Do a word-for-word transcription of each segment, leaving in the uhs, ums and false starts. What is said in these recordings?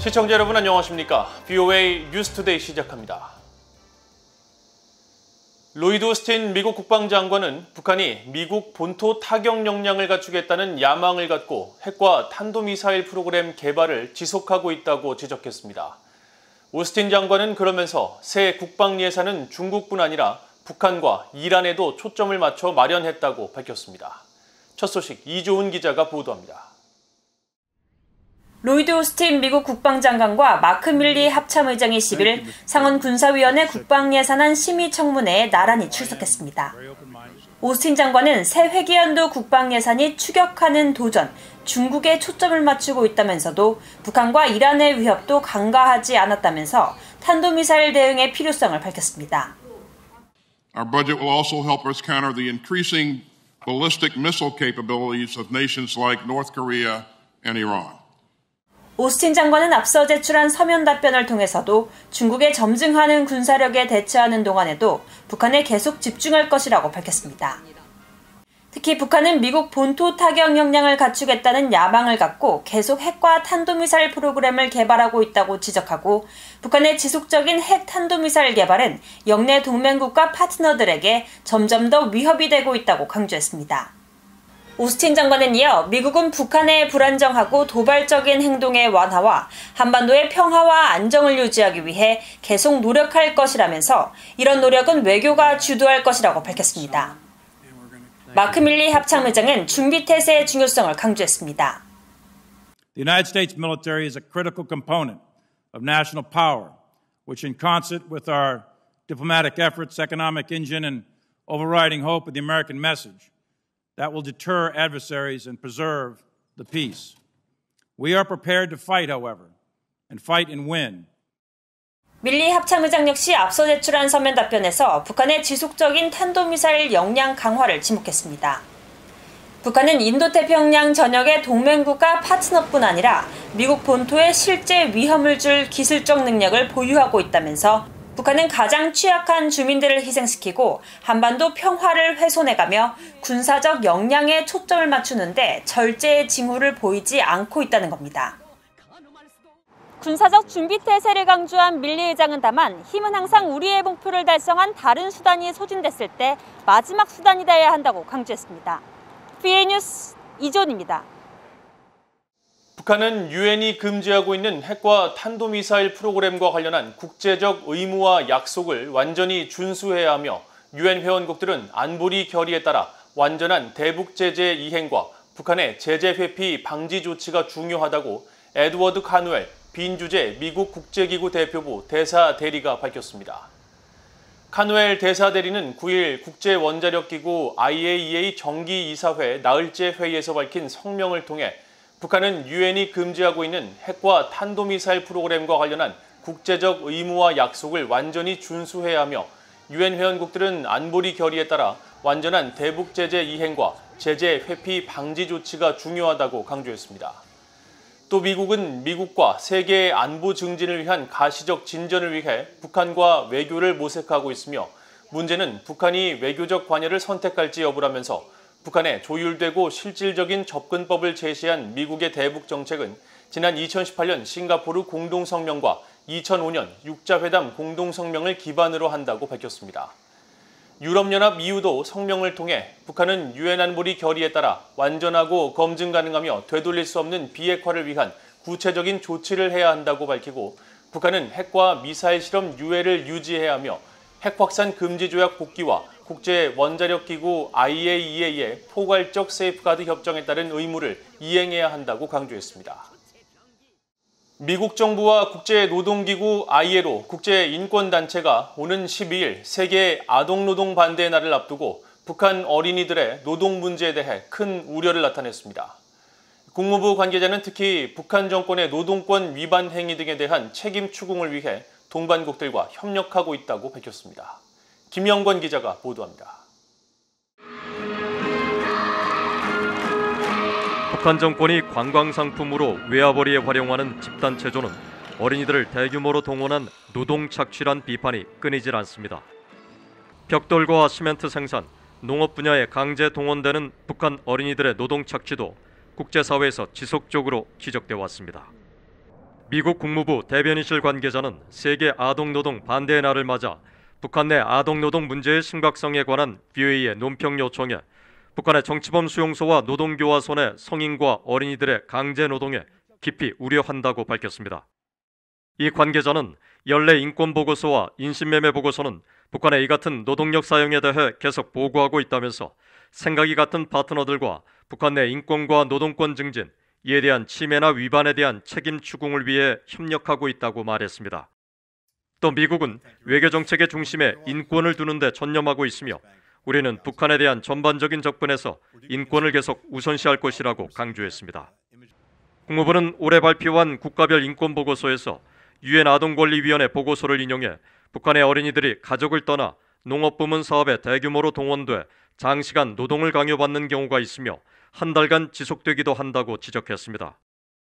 시청자 여러분 안녕하십니까? 브이오에이 뉴스투데이 시작합니다. 로이드 오스틴 미국 국방장관은 북한이 미국 본토 타격 역량을 갖추겠다는 야망을 갖고 핵과 탄도미사일 프로그램 개발을 지속하고 있다고 지적했습니다. 오스틴 장관은 그러면서 새 국방 예산은 중국뿐 아니라 북한과 이란에도 초점을 맞춰 마련했다고 밝혔습니다. 첫 소식 이조은 기자가 보도합니다. 로이드 오스틴 미국 국방장관과 마크 밀리 합참의장이 십일 상원 군사위원회 국방예산안 심의청문회에 나란히 출석했습니다. 오스틴 장관은 새 회계연도 국방예산이 추격하는 도전, 중국에 초점을 맞추고 있다면서도 북한과 이란의 위협도 간과하지 않았다면서 탄도미사일 대응의 필요성을 밝혔습니다. Our budget will also help us counter the increasing ballistic missile capabilities of nations like North Korea and Iran. 오스틴 장관은 앞서 제출한 서면 답변을 통해서도 중국의 점증하는 군사력에 대처하는 동안에도 북한에 계속 집중할 것이라고 밝혔습니다. 특히 북한은 미국 본토 타격 역량을 갖추겠다는 야망을 갖고 계속 핵과 탄도미사일 프로그램을 개발하고 있다고 지적하고 북한의 지속적인 핵 탄도미사일 개발은 영내 동맹국가 파트너들에게 점점 더 위협이 되고 있다고 강조했습니다. 오스틴 장관은 이어 미국은 북한의 불안정하고 도발적인 행동의 완화와 한반도의 평화와 안정을 유지하기 위해 계속 노력할 것이라면서 이런 노력은 외교가 주도할 것이라고 밝혔습니다. 마크 밀리 합참의장은 준비태세의 중요성을 강조했습니다. The United States military is a critical component of national power, which in concert with our diplomatic efforts, economic engine, and overriding hope of the American message, that will deter adversaries and preserve the peace. We are prepared to fight, however, and fight and win. 밀리 합참의장 역시 앞서 제출한 서면 답변에서 북한의 지속적인 탄도미사일 역량 강화를 지목했습니다. 북한은 인도태평양 전역의 동맹국가 파트너뿐 아니라 미국 본토에 실제 위험을 줄 기술적 능력을 보유하고 있다면서 북한은 가장 취약한 주민들을 희생시키고 한반도 평화를 훼손해가며 군사적 역량에 초점을 맞추는데 절제의 징후를 보이지 않고 있다는 겁니다. 군사적 준비태세를 강조한 밀리 의장은 다만 힘은 항상 우리의 목표를 달성한 다른 수단이 소진됐을 때 마지막 수단이 되어야 한다고 강조했습니다. 브이오에이 뉴스 이조은입니다. 북한은 유엔이 금지하고 있는 핵과 탄도미사일 프로그램과 관련한 국제적 의무와 약속을 완전히 준수해야 하며 유엔 회원국들은 안보리 결의에 따라 완전한 대북 제재 이행과 북한의 제재 회피 방지 조치가 중요하다고 에드워드 카누엘 빈주재 미국 국제기구 대표부 대사 대리가 밝혔습니다. 카누엘 대사 대리는 구일 국제원자력기구 아이에이이에이 정기이사회 나흘째 회의에서 밝힌 성명을 통해 북한은 유엔이 금지하고 있는 핵과 탄도미사일 프로그램과 관련한 국제적 의무와 약속을 완전히 준수해야 하며 유엔 회원국들은 안보리 결의에 따라 완전한 대북 제재 이행과 제재 회피 방지 조치가 중요하다고 강조했습니다. 또 미국은 미국과 세계의 안보 증진을 위한 가시적 진전을 위해 북한과 외교를 모색하고 있으며 문제는 북한이 외교적 관여를 선택할지 여부라면서 북한의 조율되고 실질적인 접근법을 제시한 미국의 대북 정책은 지난 이천십팔 년 싱가포르 공동성명과 이천오 년 육자회담 공동성명을 기반으로 한다고 밝혔습니다. 유럽연합 이유도 성명을 통해 북한은 유엔 안보리 결의에 따라 완전하고 검증 가능하며 되돌릴 수 없는 비핵화를 위한 구체적인 조치를 해야 한다고 밝히고 북한은 핵과 미사일 실험 유예를 유지해야 하며 핵 확산 금지 조약 복귀와 국제 원자력기구 아이에이이에이의 포괄적 세이프가드 협정에 따른 의무를 이행해야 한다고 강조했습니다. 미국 정부와 국제노동기구 아이엘오 국제인권단체가 오는 십이일 세계 아동노동 반대의 날을 앞두고 북한 어린이들의 노동 문제에 대해 큰 우려를 나타냈습니다. 국무부 관계자는 특히 북한 정권의 노동권 위반 행위 등에 대한 책임 추궁을 위해 동반국들과 협력하고 있다고 밝혔습니다. 김영권 기자가 보도합니다. 북한 정권이 관광상품으로 외화벌이에 활용하는 집단 체조는 어린이들을 대규모로 동원한 노동 착취란 비판이 끊이질 않습니다. 벽돌과 시멘트 생산, 농업 분야에 강제 동원되는 북한 어린이들의 노동 착취도 국제사회에서 지속적으로 지적되어 왔습니다. 미국 국무부 대변인실 관계자는 세계 아동노동 반대의 날을 맞아 북한 내 아동노동 문제의 심각성에 관한 브이오에이의 논평 요청에 북한의 정치범 수용소와 노동교화소 내 성인과 어린이들의 강제노동에 깊이 우려한다고 밝혔습니다. 이 관계자는 연례 인권보고서와 인신매매 보고서는 북한의 이 같은 노동력 사용에 대해 계속 보고하고 있다면서 생각이 같은 파트너들과 북한 내 인권과 노동권 증진, 이에 대한 침해나 위반에 대한 책임 추궁을 위해 협력하고 있다고 말했습니다. 또 미국은 외교정책의 중심에 인권을 두는 데 전념하고 있으며 우리는 북한에 대한 전반적인 접근에서 인권을 계속 우선시할 것이라고 강조했습니다. 국무부는 올해 발표한 국가별 인권보고서에서 유엔 아동권리위원회 보고서를 인용해 북한의 어린이들이 가족을 떠나 농업부문 사업에 대규모로 동원돼 장시간 노동을 강요받는 경우가 있으며 한 달간 지속되기도 한다고 지적했습니다.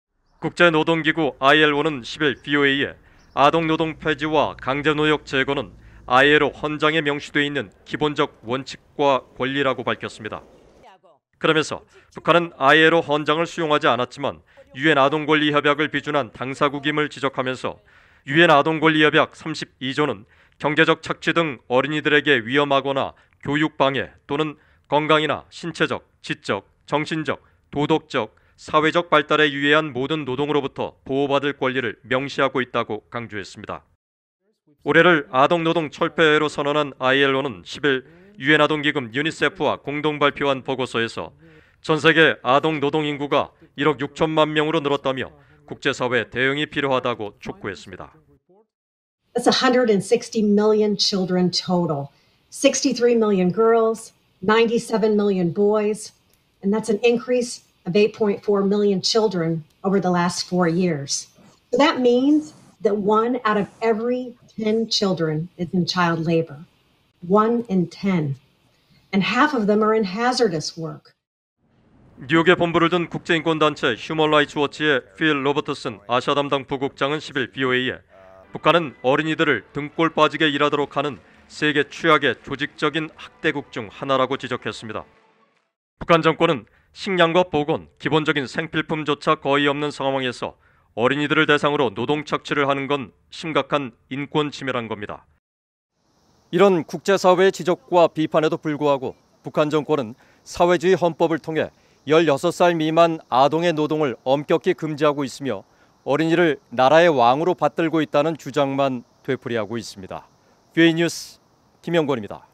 국제노동기구 아이엘오는 십일 브이오에이에 아동노동 폐지와 강제노역 제거는 아이엘오 헌장에 명시되어 있는 기본적 원칙과 권리라고 밝혔습니다. 그러면서 북한은 아이엘오 헌장을 수용하지 않았지만 유엔 아동권리협약을 비준한 당사국임을 지적하면서 유엔 아동권리협약 삼십이 조는 경제적 착취 등 어린이들에게 위험하거나 교육방해 또는 건강이나 신체적, 지적, 정신적, 도덕적, 사회적 발달에 유해한 모든 노동으로부터 보호받을 권리를 명시하고 있다고 강조했습니다. 올해를 아동노동 철폐해로 선언한 아이엘오는 십일 유엔 아동기금 유니세프와 공동 발표한 보고서에서 전 세계 아동노동 인구가 일억 육천만 명으로 늘었다며 국제사회 대응이 필요하다고 촉구했습니다. That's one hundred sixty million children total. sixty-three million girls, ninety-seven million boys, and that's an increase of eight point four million children over the last four years. So that means that one out of every ten children is in child labor. One in ten. And half of them are in hazardous work. 뉴욕에 본부를 둔 국제인권단체 휴먼 라이츠 워치의 필 로버트슨 아시아 담당 부국장은 십일 브이오에이에 북한은 어린이들을 등골 빠지게 일하도록 하는 세계 최악의 조직적인 학대국 중 하나라고 지적했습니다. 북한 정권은 식량과 보건, 기본적인 생필품조차 거의 없는 상황에서 어린이들을 대상으로 노동 착취를 하는 건 심각한 인권 침해란 겁니다. 이런 국제사회의 지적과 비판에도 불구하고 북한 정권은 사회주의 헌법을 통해 열여섯 살 미만 아동의 노동을 엄격히 금지하고 있으며 어린이를 나라의 왕으로 받들고 있다는 주장만 되풀이하고 있습니다. 브이오에이 뉴스 김영권입니다.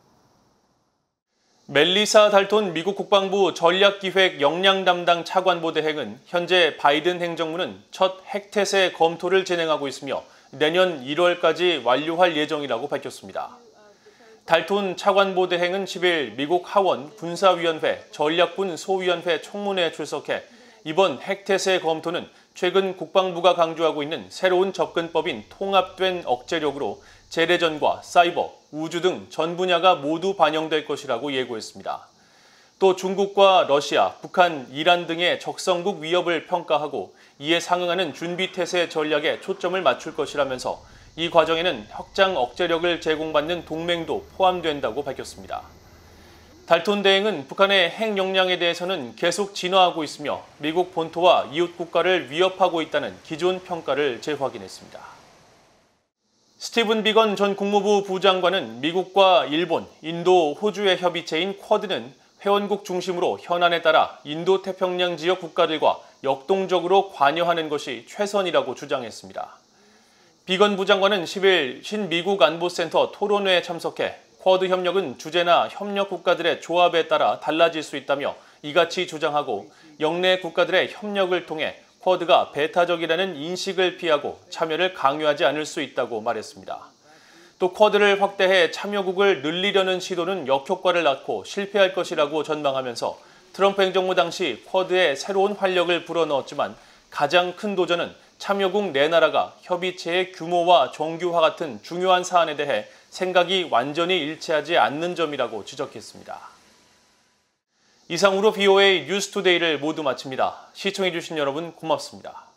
멜리사 달톤 미국 국방부 전략기획 역량 담당 차관보 대행은 현재 바이든 행정부는 첫 핵태세 검토를 진행하고 있으며 내년 일월까지 완료할 예정이라고 밝혔습니다. 달톤 차관보 대행은 십일 미국 하원 군사위원회 전략군 소위원회 청문회에 출석해 이번 핵태세 검토는 최근 국방부가 강조하고 있는 새로운 접근법인 통합된 억제력으로 재래전과 사이버, 우주 등 전 분야가 모두 반영될 것이라고 예고했습니다. 또 중국과 러시아, 북한, 이란 등의 적성국 위협을 평가하고 이에 상응하는 준비태세 전략에 초점을 맞출 것이라면서 이 과정에는 확장 억제력을 제공받는 동맹도 포함된다고 밝혔습니다. 달톤 대행은 북한의 핵 역량에 대해서는 계속 진화하고 있으며 미국 본토와 이웃 국가를 위협하고 있다는 기존 평가를 재확인했습니다. 스티븐 비건 전 국무부 부장관은 미국과 일본, 인도, 호주의 협의체인 쿼드는 회원국 중심으로 현안에 따라 인도태평양 지역 국가들과 역동적으로 관여하는 것이 최선이라고 주장했습니다. 비건 부장관은 십일 신미국 안보센터 토론회에 참석해 쿼드 협력은 주제나 협력 국가들의 조합에 따라 달라질 수 있다며 이같이 주장하고 영내 국가들의 협력을 통해 쿼드가 배타적이라는 인식을 피하고 참여를 강요하지 않을 수 있다고 말했습니다. 또 쿼드를 확대해 참여국을 늘리려는 시도는 역효과를 낳고 실패할 것이라고 전망하면서 트럼프 행정부 당시 쿼드에 새로운 활력을 불어넣었지만 가장 큰 도전은 참여국 네 나라가 협의체의 규모와 정규화 같은 중요한 사안에 대해 생각이 완전히 일치하지 않는 점이라고 지적했습니다. 이상으로 브이오에이 뉴스투데이를 모두 마칩니다. 시청해주신 여러분 고맙습니다.